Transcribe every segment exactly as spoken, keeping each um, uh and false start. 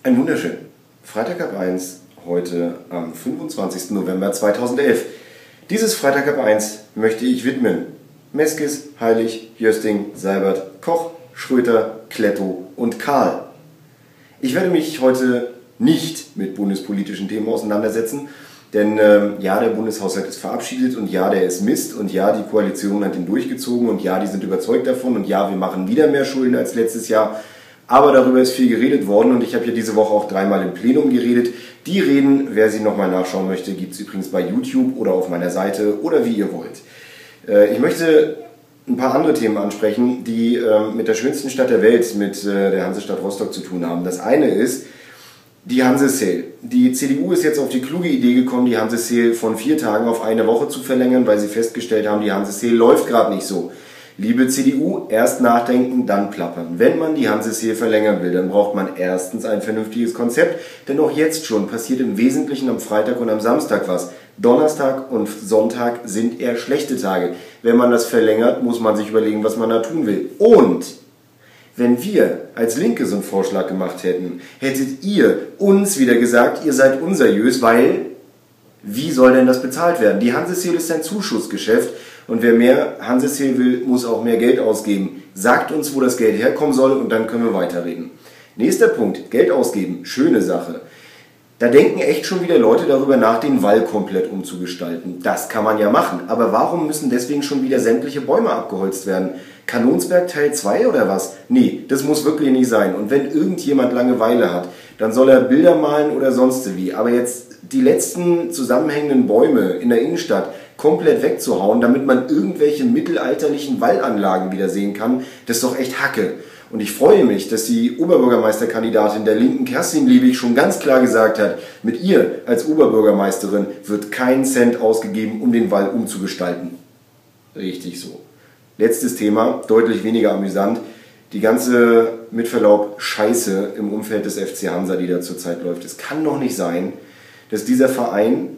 Ein wunderschön. Freitag ab eins, heute am fünfundzwanzigsten November zweitausendelf. Dieses Freitag ab eins möchte ich widmen Meskis, Heilig, Jösting, Seibert, Koch, Schröter, Kletto und Karl. Ich werde mich heute nicht mit bundespolitischen Themen auseinandersetzen, denn ähm, ja, der Bundeshaushalt ist verabschiedet und ja, der ist Mist und ja, die Koalition hat ihn durchgezogen und ja, die sind überzeugt davon und ja, wir machen wieder mehr Schulden als letztes Jahr. Aber darüber ist viel geredet worden und ich habe ja diese Woche auch dreimal im Plenum geredet. Die Reden, wer sie nochmal nachschauen möchte, gibt es übrigens bei YouTube oder auf meiner Seite oder wie ihr wollt. Äh, ich möchte ein paar andere Themen ansprechen, die äh, mit der schönsten Stadt der Welt, mit äh, der Hansestadt Rostock zu tun haben. Das eine ist die Hanse-Sale. Die C D U ist jetzt auf die kluge Idee gekommen, die Hanse-Sale von vier Tagen auf eine Woche zu verlängern, weil sie festgestellt haben, die Hanse-Sale läuft gerade nicht so. Liebe C D U, erst nachdenken, dann plappern. Wenn man die Hanse-Sale verlängern will, dann braucht man erstens ein vernünftiges Konzept, denn auch jetzt schon passiert im Wesentlichen am Freitag und am Samstag was. Donnerstag und Sonntag sind eher schlechte Tage. Wenn man das verlängert, muss man sich überlegen, was man da tun will. Und wenn wir als Linke so einen Vorschlag gemacht hätten, hättet ihr uns wieder gesagt, ihr seid unseriös, weil wie soll denn das bezahlt werden? Die Hanse-Sale ist ein Zuschussgeschäft und wer mehr Hanse-Sale will, muss auch mehr Geld ausgeben. Sagt uns, wo das Geld herkommen soll und dann können wir weiterreden. Nächster Punkt, Geld ausgeben, schöne Sache. Da denken echt schon wieder Leute darüber nach, den Wall komplett umzugestalten. Das kann man ja machen, aber warum müssen deswegen schon wieder sämtliche Bäume abgeholzt werden? Kanonsberg Teil zwei oder was? Nee, das muss wirklich nicht sein. Und wenn irgendjemand Langeweile hat, dann soll er Bilder malen oder sonst wie. Aber jetzt die letzten zusammenhängenden Bäume in der Innenstadt komplett wegzuhauen, damit man irgendwelche mittelalterlichen Wallanlagen wieder sehen kann, das ist doch echt Hacke. Und ich freue mich, dass die Oberbürgermeisterkandidatin der Linken, Kerstin Liebig, schon ganz klar gesagt hat, mit ihr als Oberbürgermeisterin wird kein Cent ausgegeben, um den Wall umzugestalten. Richtig so. Letztes Thema, deutlich weniger amüsant. Die ganze, mit Verlaub, Scheiße im Umfeld des F C Hansa, die da zurzeit läuft. Es kann doch nicht sein, dass dieser Verein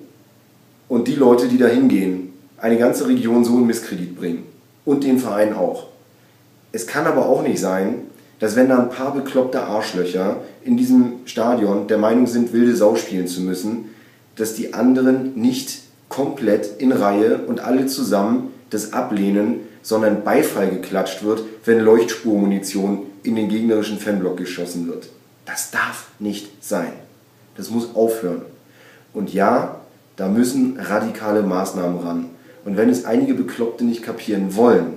und die Leute, die da hingehen, eine ganze Region so in Misskredit bringen. Und den Verein auch. Es kann aber auch nicht sein, dass wenn da ein paar bekloppte Arschlöcher in diesem Stadion der Meinung sind, wilde Sau spielen zu müssen, dass die anderen nicht komplett in Reihe und alle zusammen das ablehnen, sondern Beifall geklatscht wird, wenn Leuchtspurmunition in den gegnerischen Fanblock geschossen wird. Das darf nicht sein. Das muss aufhören. Und ja, da müssen radikale Maßnahmen ran. Und wenn es einige Bekloppte nicht kapieren wollen,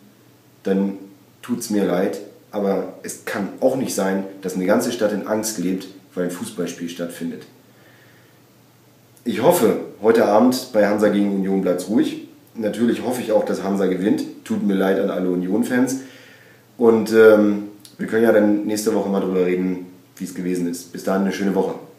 dann tut es mir leid, aber es kann auch nicht sein, dass eine ganze Stadt in Angst lebt, weil ein Fußballspiel stattfindet. Ich hoffe, heute Abend bei Hansa gegen Union bleibt es ruhig. Natürlich hoffe ich auch, dass Hansa gewinnt. Tut mir leid an alle Union-Fans. Und ähm, wir können ja dann nächste Woche mal drüber reden, wie es gewesen ist. Bis dahin eine schöne Woche.